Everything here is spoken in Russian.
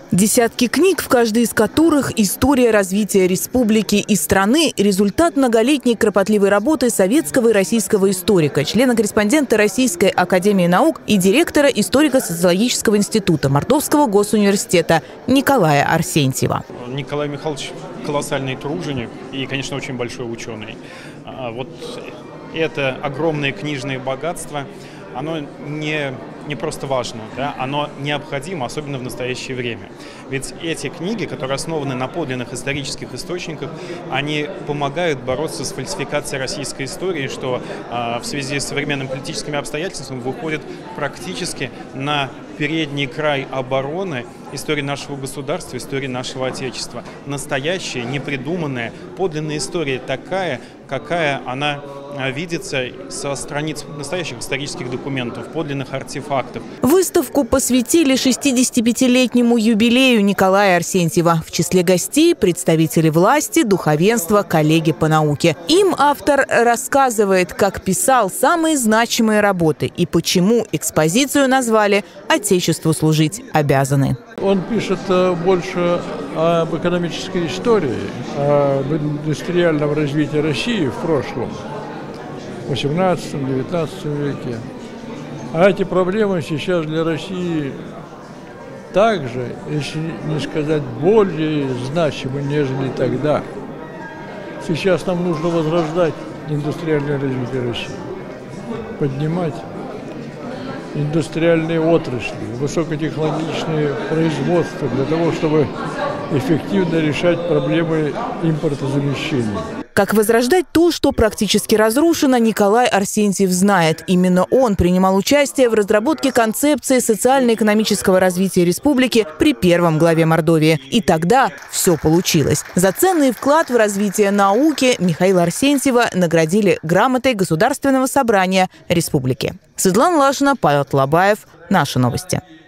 Десятки книг, в каждой из которых история развития республики и страны – результат многолетней кропотливой работы советского и российского историка, члена-корреспондента Российской академии наук и директора историко-социологического института Мордовского госуниверситета Николая Арсентьева. Николай Михайлович колоссальный труженик и, конечно, очень большой ученый. Вот это огромное книжное богатство, оно не просто важно, да, оно необходимо, особенно в настоящее время. Ведь эти книги, которые основаны на подлинных исторических источниках, они помогают бороться с фальсификацией российской истории, что в связи с современными политическими обстоятельствами выходит практически на передний край обороны истории нашего государства, истории нашего Отечества. Настоящая, непридуманная, подлинная история такая, какая она видится со страниц настоящих исторических документов, подлинных артефактов. Выставку посвятили 65-летнему юбилею Николая Арсентьева. В числе гостей представители власти, духовенства, коллеги по науке. Им автор рассказывает, как писал самые значимые работы и почему экспозицию назвали «Отечеству служить обязаны». Он пишет больше об экономической истории, об индустриальном развитии России в прошлом, в 18-19 веке. А эти проблемы сейчас для России также, если не сказать более значимы, нежели тогда. Сейчас нам нужно возрождать индустриальное развитие России, поднимать индустриальные отрасли, высокотехнологичные производства для того, чтобы эффективно решать проблемы импортозамещения. Как возрождать то, что практически разрушено, Николай Арсентьев знает. Именно он принимал участие в разработке концепции социально-экономического развития республики при первом главе Мордовии. И тогда все получилось. За ценный вклад в развитие науки Михаила Арсентьева наградили грамотой Государственного собрания республики. Светлана Лашина, Павел Тлабаев. Наши новости.